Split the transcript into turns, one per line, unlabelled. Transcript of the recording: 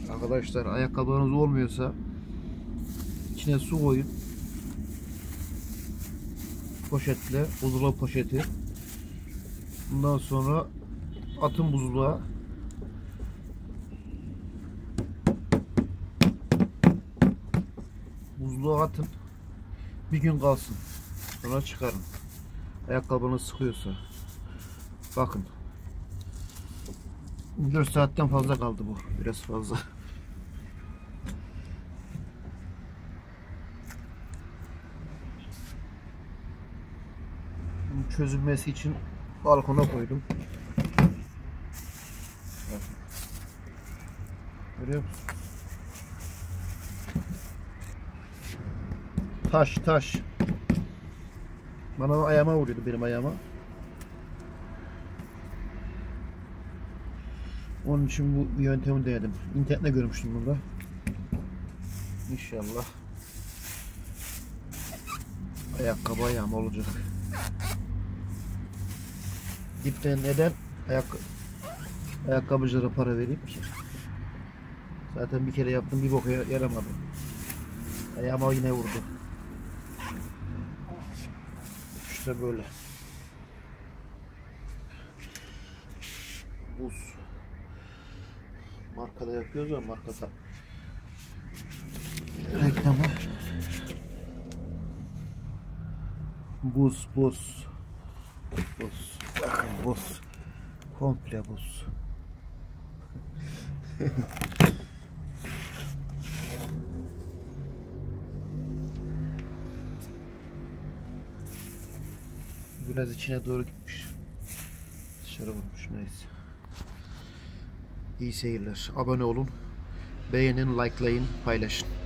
Arkadaşlar, ayakkabınız olmuyorsa içine su koyun. Poşetle, buzdolabı poşeti. Bundan sonra atın buzluğa. Buzluğa atın. Bir gün kalsın. Sonra çıkarın. Ayakkabınız sıkıyorsa. Bakın. 4 saatten fazla kaldı bu. Biraz fazla. Bunun çözülmesi için balkona koydum. Görüyor musun? Taş. Bana ayağıma vuruyordu, benim ayağıma. Onun için bu yöntemi denedim. İnternette görmüştüm bunu da. İnşallah ayakkabı ayağım olacak. Dipten neden ayakkabıcılara para vereyim ki? Zaten bir kere yaptım, bir boka yaramadı. Ayağıma yine vurdu. İşte böyle. Buz. Markada yapıyoruz ya, markada. Reklamı. Buz. Bakın buz. Komple buz. Biraz içine doğru gitmiş. Dışarı vurmuş, neyse. İyi seyirler. Abone olun. Beğenin, likelayın, paylaşın.